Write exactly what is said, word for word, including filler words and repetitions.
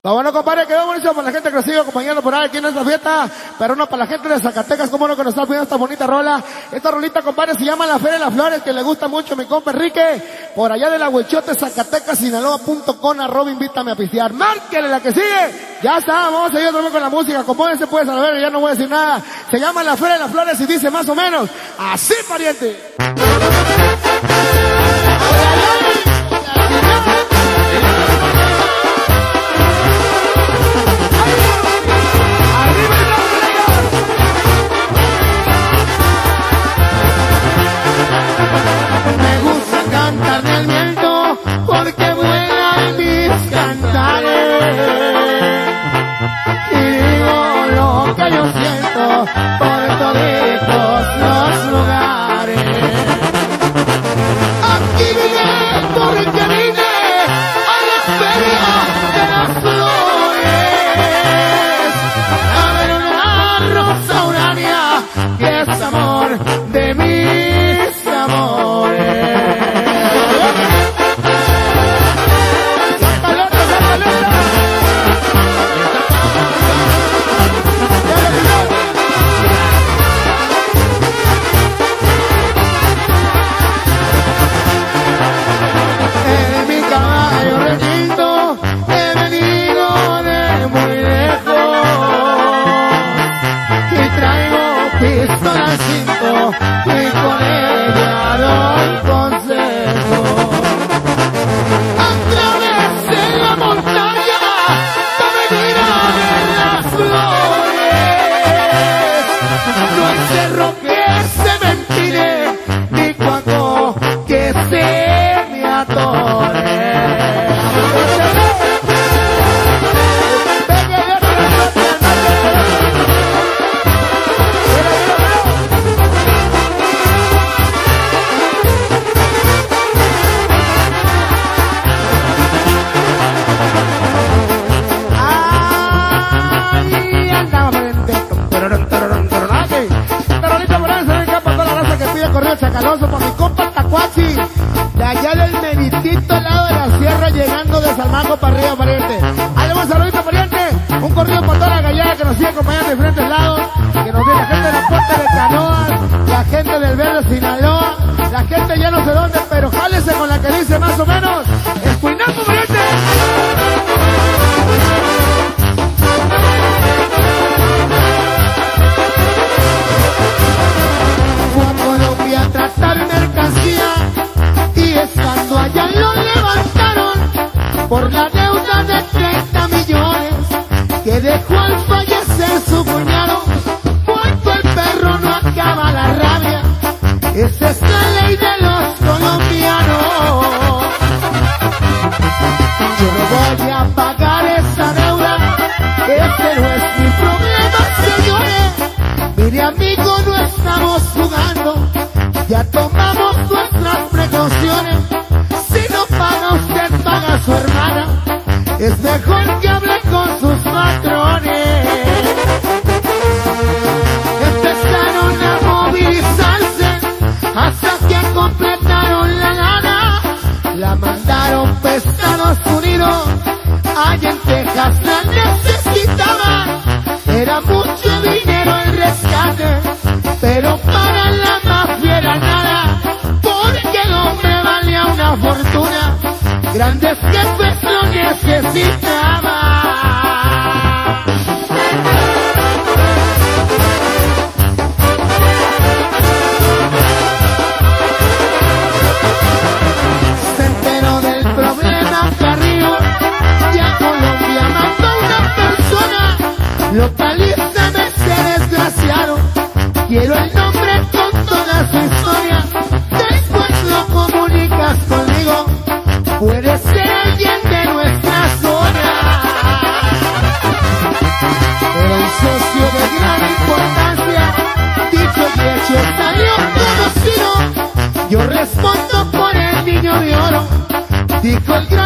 Lo bueno, compadre, quedó buenísimo para la gente que nos sigue acompañando por ahí aquí en esta fiesta, pero no para la gente de Zacatecas, como no que nos está pidiendo esta bonita rola. Esta rolita, compadre, se llama La Feria de las Flores, que le gusta mucho a mi compa Enrique, por allá de la Huechote, Zacatecas, Sinaloa punto com, arroba invítame a pistear. Márquele la que sigue, ya está, vamos a seguir otra vez con la música, compónganse pues a la ver, ya no voy a decir nada. Se llama La Feria de las Flores y dice más o menos así, pariente. Cantarle al viento porque vuelan mis cantares y digo lo que yo siento por toditos los lugares. Aquí vine porque vine a la Feria de las Flores a ver una rosa urania que es amor de mis amores. Y con ella doy consejo a través de la montaña para venir a ver las flores. No hay cerro que se me empine ni cuaco que se me atore. Chacaloso por mi compa Tacuachi, de allá del meritito al lado de la sierra, llegando de Salmango para arriba, pariente. Dale un saludito, pariente, un corrido por toda la gallada que nos sigue acompañando de diferentes lados, que nos ve la gente de la Puerta de Canoas, la gente del Verde Sinaloa, la gente ya no sé dónde, pero jálese con la que dice más o menos, Escuinaco, pariente. A tratar mercancía y estando allá lo levantaron por la deuda de treinta millones que dejó al fallecer su cuñado. Cuando el perro no acaba la rabia, esa es la ley de los colombianos. Yo no voy a pagar esa deuda, ese no es mi problema, señores. Mire, amigo, no estamos jugando, ya tomamos nuestras precauciones. Si no paga usted, paga su hermana. Es mejor que hable con sus patrones. Empezaron a movilizarse hasta que completaron la lana. La mandaron para Estados Unidos, allá en Texas la necesitaban. Era mucho dinero el rescate, pero para la mafia era nada, porque el hombre valía una fortuna. Grandes jefes lo necesitaban. Se enteró del problema Carrillo, y a Colombia mandó una persona. Localízame ese desgraciado, quiero el nombre con toda su historia. Después lo comunicas conmigo, puede ser alguien de nuestra zona. Era un socio de gran importancia, dicho y hecho salió conocido. Yo respondo por el niño de oro, dijo el gran